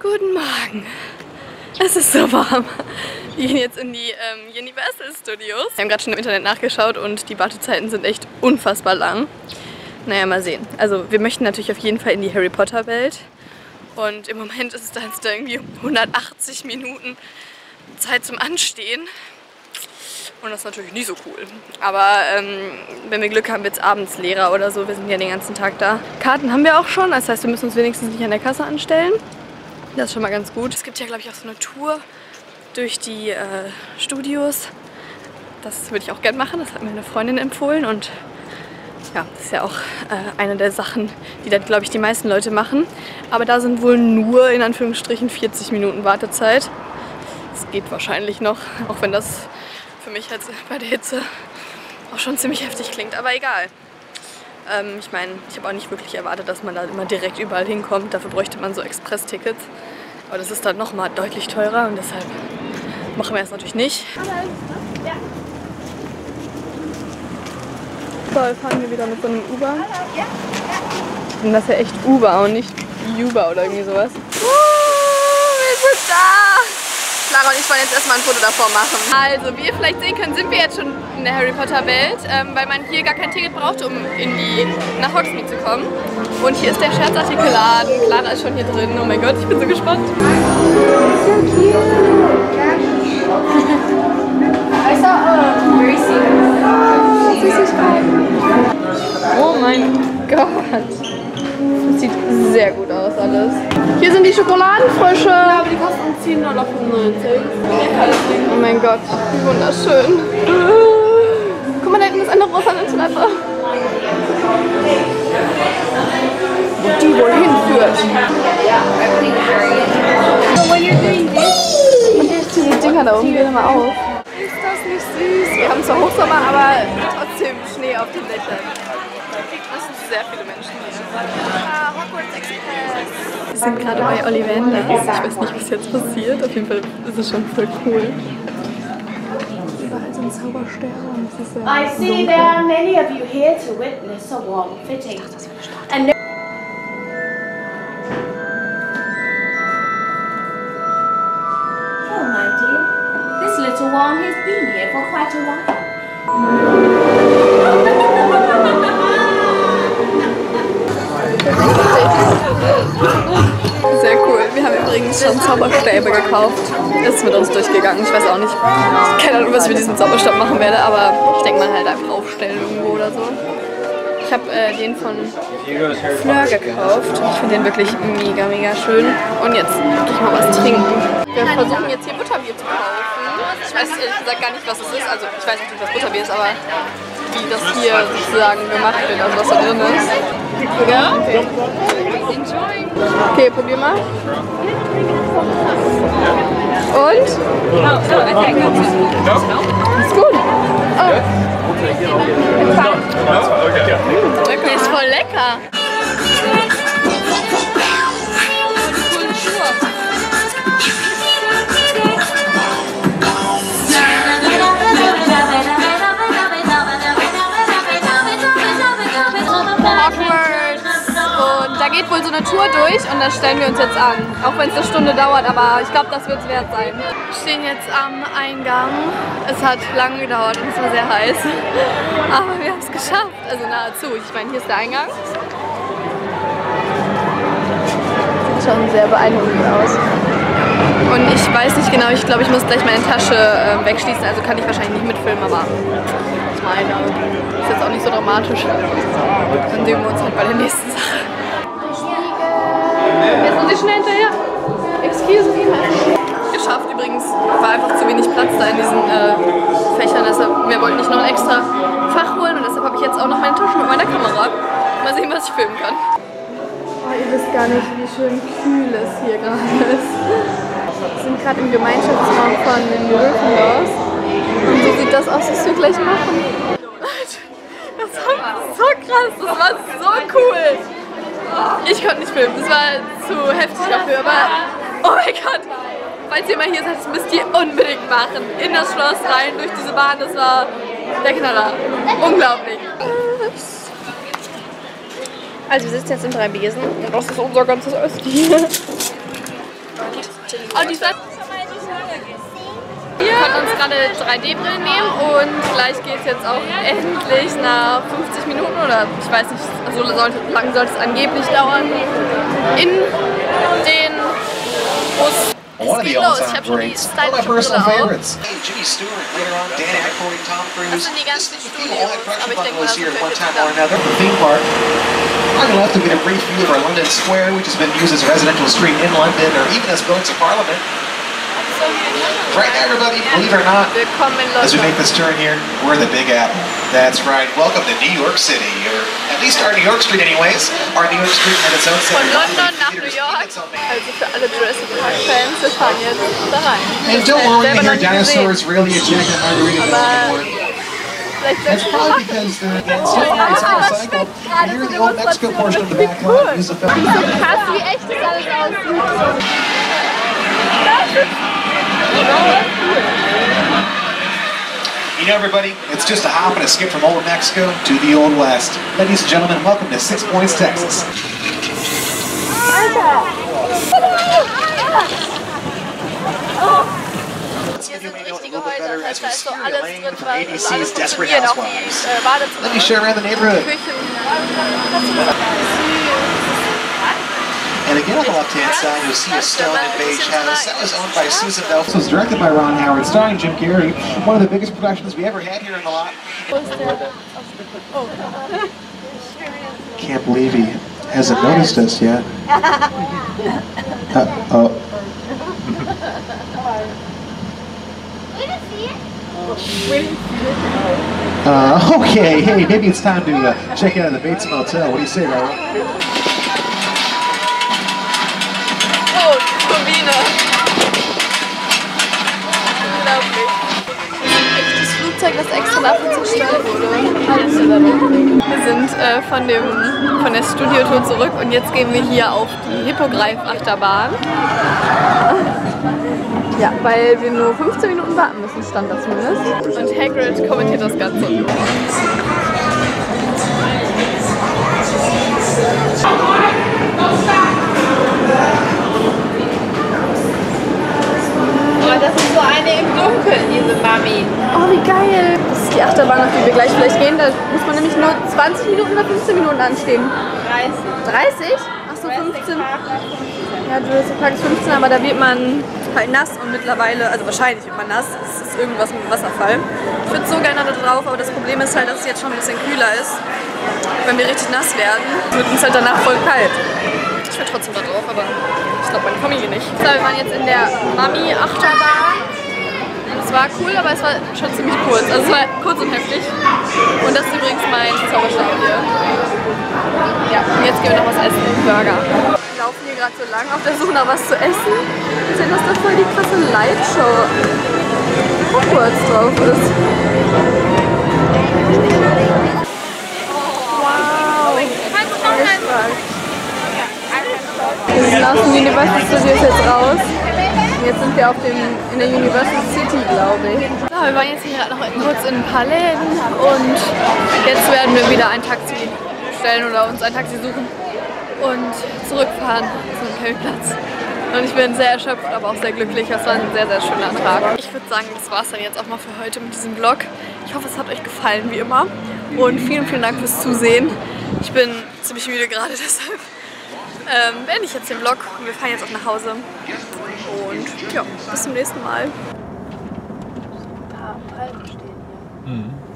Guten Morgen. Es ist so warm. Wir gehen jetzt in die Universal Studios. Wir haben gerade schon im Internet nachgeschaut und die Wartezeiten sind echt unfassbar lang. Naja, mal sehen. Also wir möchten natürlich auf jeden Fall in die Harry Potter Welt. Und im Moment ist es da jetzt irgendwie 180 Minuten Zeit zum Anstehen. Und das ist natürlich nicht so cool. Aber wenn wir Glück haben, wird es abends leerer oder so. Wir sind ja den ganzen Tag da. Karten haben wir auch schon. Das heißt, wir müssen uns wenigstens nicht an der Kasse anstellen. Das ist schon mal ganz gut. Es gibt ja, glaube ich, auch so eine Tour durch die Studios. Das würde ich auch gerne machen. Das hat mir eine Freundin empfohlen. Und ja, das ist ja auch eine der Sachen, die da, glaube ich, die meisten Leute machen. Aber da sind wohl nur, in Anführungsstrichen, 40 Minuten Wartezeit. Das geht wahrscheinlich noch, auch wenn das für mich jetzt bei der Hitze auch schon ziemlich heftig klingt. Aber egal. Ich meine, ich habe auch nicht wirklich erwartet, dass man da immer direkt überall hinkommt. Dafür bräuchte man so Express-Tickets. Aber das ist dann nochmal deutlich teurer und deshalb machen wir das natürlich nicht. So, wir fahren hier wieder mit so einem Uber. Und das ist ja echt Uber und nicht Uber oder irgendwie sowas. Wir sind da! Clara und ich wollen jetzt erstmal ein Foto davor machen. Also, wie ihr vielleicht sehen könnt, sind wir jetzt schon in der Harry Potter Welt, weil man hier gar kein Ticket braucht, um nach Hogsmeade zu kommen. Und hier ist der Scherzartikelladen. Clara ist schon hier drin. Oh mein Gott, ich bin so gespannt. So cute. I saw very Oh mein Gott. Das sieht sehr gut aus alles. Hier sind die Schokoladenfrösche. Ja, aber die kosten 10,95 $. Oh mein Gott, wie wunderschön. Guck mal, da hinten ist eine rosane Treppe. Wo die wohl hinführt. Und die Dinger da oben gehen immer auf. Ist das nicht süß? Wir haben zwar Hochsommer, aber trotzdem Schnee auf den Dächern. Das sind sehr viele Menschen hier. Hogwarts Express. Wir sind gerade bei Ollivanders. Ich weiß nicht, was jetzt passiert. Auf jeden Fall ist es schon voll cool. Überall sind Zauberstäbe und es ist sehr I see there are many of you here to witness a warm fitting. And oh my dear, this little one has been here for quite a while. Sehr cool. Wir haben übrigens schon Zauberstäbe gekauft. Ist mit uns durchgegangen. Ich weiß auch nicht, keine Ahnung, was ich mit diesem Zauberstab machen werde, aber ich denke mal halt einfach aufstellen irgendwo oder so. Ich habe den von Fleur gekauft. Ich finde den wirklich mega, mega schön. Und jetzt gehe ich mal was trinken. Wir versuchen jetzt hier Butterbier zu kaufen. Ich weiß ehrlich gesagt gar nicht, was es ist. Also ich weiß natürlich, was Butterbier ist, aber wie das hier sozusagen gemacht wird, also was da drin ist. Ja? Okay. Okay, probier mal. Und? Ist gut. Oh. Wirklich, ist voll lecker. Da geht wohl so eine Tour durch und da stellen wir uns jetzt an. Auch wenn es eine Stunde dauert, aber ich glaube, das wird es wert sein. Wir stehen jetzt am Eingang. Es hat lange gedauert und es war sehr heiß. Aber wir haben es geschafft. Also nahezu. Ich meine, hier ist der Eingang. Sieht schon sehr beeindruckend aus. Und ich weiß nicht genau, ich glaube, ich muss gleich meine Tasche wegschließen. Also kann ich wahrscheinlich nicht mitfilmen, aber ich meine, ist jetzt auch nicht so dramatisch. Dann sehen wir uns halt bei der nächsten Sache. Jetzt muss ich schnell hinterher. Excuse me. Geschafft übrigens. War einfach zu wenig Platz da in diesen Fächern. Deshalb, wir wollten nicht noch ein extra Fach holen und deshalb habe ich jetzt auch noch meine Tasche mit meiner Kamera. Mal sehen, was ich filmen kann. Oh, ihr wisst gar nicht, wie schön kühl es hier gerade ist. Wir sind gerade im Gemeinschaftsraum von den Gryffindors. Und so sieht das aus, was wir gleich machen. Das war so krass, das war so cool. Ich konnte nicht filmen, das war zu heftig dafür, aber oh mein Gott, falls ihr mal hier seid, das müsst ihr unbedingt machen. In das Schloss rein, durch diese Bahn, das war der Knaller. Unglaublich. Also wir sitzen jetzt in 3 Besen und das ist unser ganzes Essen hier. Und die wir konnten uns gerade 3D-Brillen nehmen und gleich geht es jetzt auch endlich nach 50 Minuten oder ich weiß nicht, so lang sollte es angeblich dauern, in den Bus. One of the all-time greats. One of my personal favorites. Jimmy Stewart, later on, Dan Aykroyd, Tom Cruise. Das sind die ganzen People all had Studios, production aber ich denke mal, bungalows das here at one ist time or another. The theme park. On the left, we get a brief view of our London Square, which has been used as a residential street in London, or even as buildings of Parliament. Right now, everybody, believe it or not, Willkommen in as we London. make this turn here, we're in the Big Apple. That's right. Welcome to New York City, or at least our New York Street, anyways. Our New York Street had its own set Von of London nach New theaters, York. its own- Also für alle Jurassic Park-Fans, wir fahren jetzt da rein. And don't worry, Selber you noch hear nie gesehen. dinosaurs really ejecting margarita Aber anymore. vielleicht That's sollten wir probably machen. because it's recycled. And here in the old Mexico portion of the back lot, use the film. Krass, wie echt das alles aussieht. You know, everybody, it's just a hop and a skip from old Mexico to the old West. Ladies and gentlemen, welcome to 6 Points, Texas. Hier sind richtige Häuser, As we da ist so steer alles Elaine drin, from was ABC's alles Desperate funktioniert, auch Housewives. die Badezimmer, Let me show you around the neighborhood. Küchen. And again, on the left-hand side, you'll see a stone and beige house. That was owned by Susan Bell. This was directed by Ron Howard, starring Jim Carrey. One of the biggest productions we ever had here in the lot. Can't believe he hasn't noticed us yet. Oh. Okay, hey, maybe it's time to check out the Bates Motel. What do you say, Raul? Oh, Turbine. Unglaublich. Echtes Flugzeug, das extra dafür zerstört wurde. Wir sind von der Studiotour zurück und jetzt gehen wir hier auf die Hippogreif-Achterbahn. Ja, weil wir nur 15 Minuten warten müssen, stand da zumindest. Und Hagrid kommentiert das Ganze. Oh, das ist so eine im Dunkeln, diese Mami. Oh, wie geil! Das ist die Achterbahn, auf die wir gleich vielleicht gehen. Da muss man nämlich nur 20 Minuten oder 15 Minuten anstehen. 30? 30? Achso, 15. Ja, Jurassic Park ist 15, aber da wird man halt nass und mittlerweile, also wahrscheinlich wird man nass, es ist irgendwas mit dem Wasserfall. Ich würde so gerne da drauf, aber das Problem ist halt, dass es jetzt schon ein bisschen kühler ist. Wenn wir richtig nass werden, wird uns halt danach voll kalt. Ich will trotzdem da drauf, aber ich glaube meine Familie nicht. So, wir waren jetzt in der Mami-Achterbahn. Es war cool, aber es war schon ziemlich kurz. Also es war kurz und heftig. Und das ist übrigens mein Zauberstab hier. Ja, und jetzt gehen wir noch was essen, Burger. Wir laufen hier gerade so lang auf der Suche nach was zu essen. Wir sehen, dass da voll die krasse Lightshow Hogwarts drauf ist. Wow! Wir sind aus dem Universal Studios jetzt raus. Jetzt sind wir in der Universal City, glaube ich. So, wir waren jetzt hier gerade noch kurz in ein paar Läden und jetzt werden wir wieder ein Taxi bestellen oder uns ein Taxi suchen und zurückfahren zum Campingplatz. Und ich bin sehr erschöpft, aber auch sehr glücklich. Das war ein sehr, sehr schöner Tag. Ich würde sagen, das war es dann jetzt auch mal für heute mit diesem Vlog. Ich hoffe, es hat euch gefallen, wie immer. Und vielen, vielen Dank fürs Zusehen. Ich bin ziemlich müde gerade, deshalb beende ich jetzt den Vlog und wir fahren jetzt auch nach Hause. Und ja, bis zum nächsten Mal. Ein paar Palmen stehen hier. Mhm.